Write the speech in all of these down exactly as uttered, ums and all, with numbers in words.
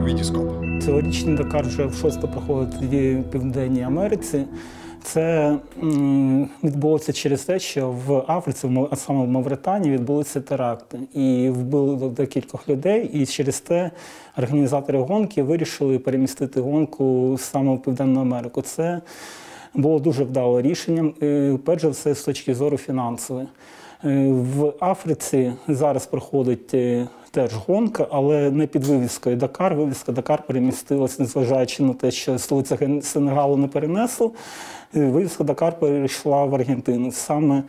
Вітіскоп. Цьогорічний Дакар вже в шосте проходить в Південній Америці. Це м, відбулося через те, що в Африці, а саме в Мавританії, відбулися теракти. І вбили декількох людей, і через те організатори гонки вирішили перемістити гонку саме в Південну Америку. Це було дуже вдале рішенням, перш за все, з точки зору фінансової. В Африці зараз проходить теж гонка, але не під вивіскою Дакар. Вивіска Дакар перемістилась, незважаючи на те, що столиця Сенегалу не перенесло. Вивіска Дакар перейшла в Аргентину. Саме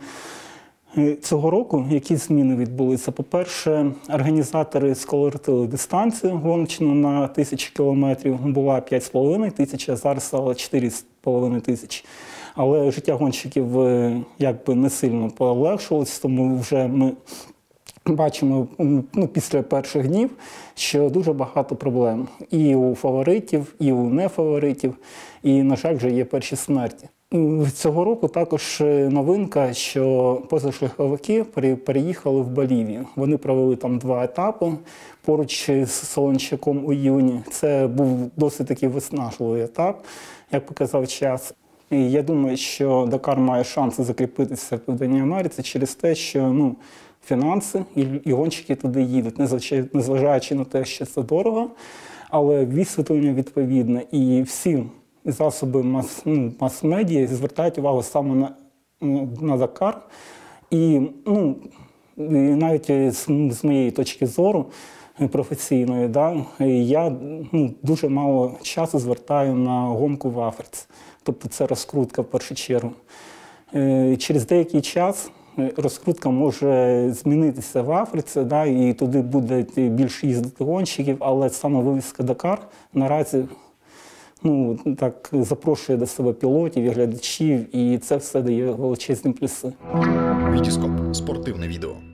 цього року які зміни відбулися? По-перше, організатори скоротили дистанцію гоночну на тисячу кілометрів. Була п'ять з половиною тисяч, а зараз стало чотири з половиною тисячі. Але життя гонщиків якби не сильно полегшилось, тому вже ми бачимо ну, після перших днів, що дуже багато проблем і у фаворитів, і у нефаворитів, і, на жаль, вже є перші смерті. Цього року також новинка, що позашляховики переїхали в Болівію. Вони провели там два етапи поруч з Солончаком у іюні. Це був досить такий виснажливий етап, як показав час. І я думаю, що Дакар має шанси закріпитися в Південній Америці через те, що ну, фінанси і, і гонщики туди їдуть, незважаючи на те, що це дорого, але висвітлення відповідне. І всі засоби мас, ну, мас-медіа звертають увагу саме на, на Дакар. І, ну, і навіть з, з моєї точки зору професійної, да, я ну, дуже мало часу звертаю на гонку в Африці. Тобто це розкрутка в першу чергу. Через деякий час розкрутка може змінитися в Африці, да, і туди буде більше їздити гонщиків, але саме вивіска Дакар наразі ну, так, запрошує до себе пілотів і глядачів, і це все дає величезні плюси. Вітіскоп. Спортивне відео.